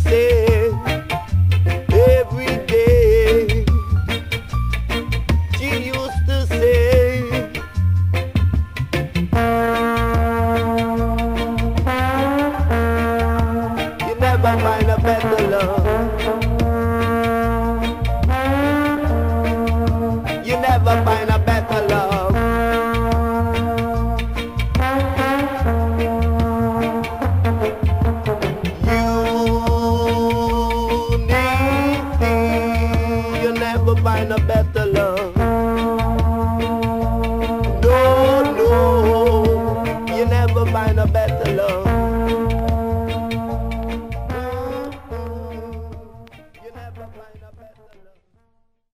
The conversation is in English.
say every day. She used to say, you never find a better love. You never find a better love. You never find a better love. No, no, you never find a better love.